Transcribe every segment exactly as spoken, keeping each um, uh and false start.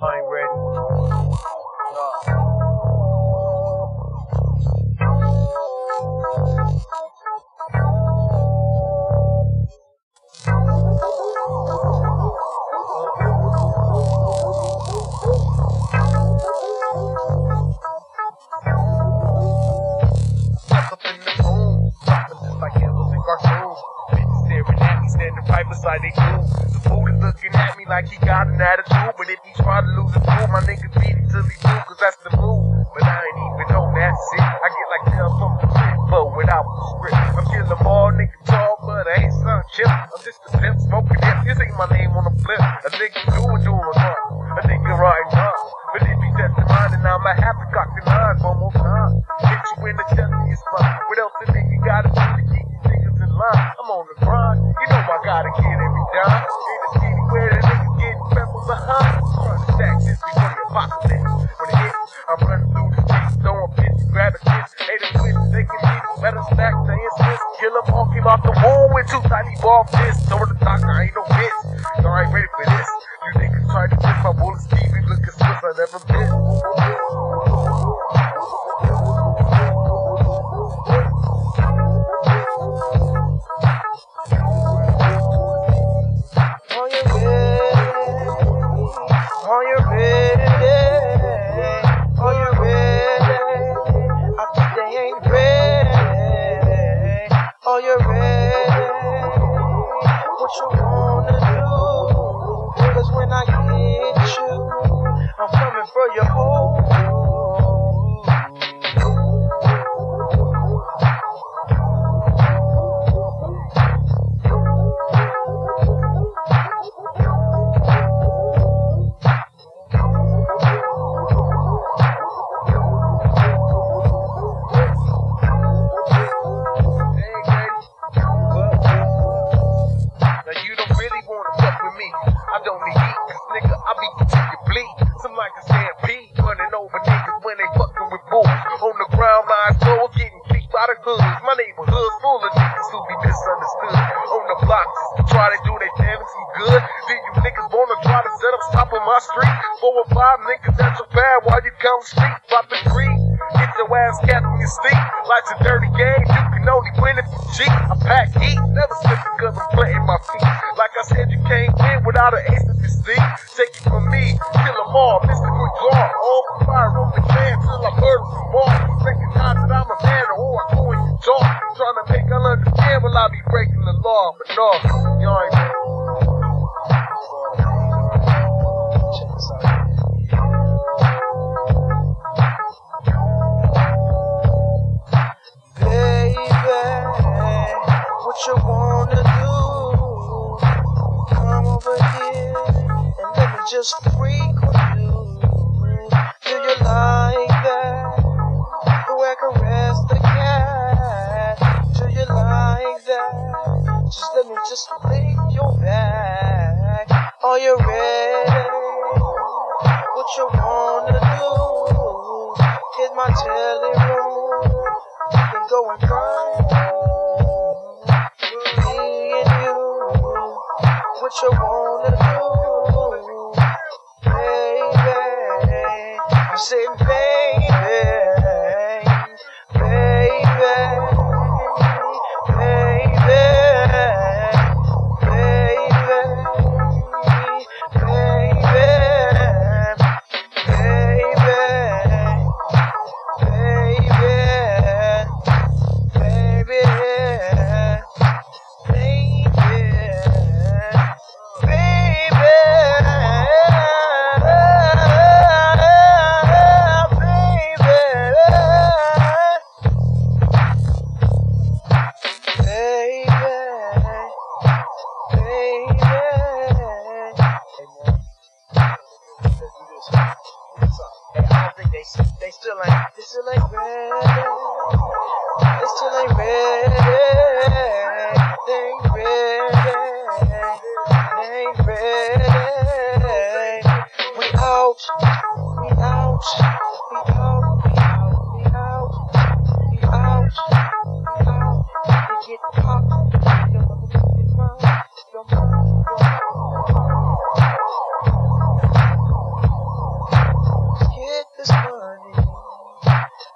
I ain't ready. Nah. Standing right beside they dude. The fool is looking at me like he got an attitude. But if he try to lose his cool, my niggas beat him till he do, cause that's the move. But I ain't even know that's it. I get like hell from the shit, but without the script. I'm killing them all, niggas tall, but I ain't some chip. I'm just a pimp, smoking hip. This ain't my name on the flip. A nigga doing, doing wrong. A nigga riding wrong. But if he test the mind, then I'ma have to cock the nine one more time. Hit you in the chest of your spine. What else the nigga gotta do to keep these niggas in line? I'm on the grind. You know I gotta get every dime. In the city where the niggas getting pepper behind. Trying to stack this before the apocalypse. When it hits, I'm running through the streets, throwing pitches, grabbing kids. Hey, the twins, they can beat them. Better stack the incidents. Kill them all, came out the womb with two tiny ball fists. Told the doctor I ain't no bitch. Y'all ain't ready for this. You niggas try to twist my bullets, Stevie, looking Swiss, I never missed.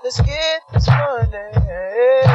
Let's get this money.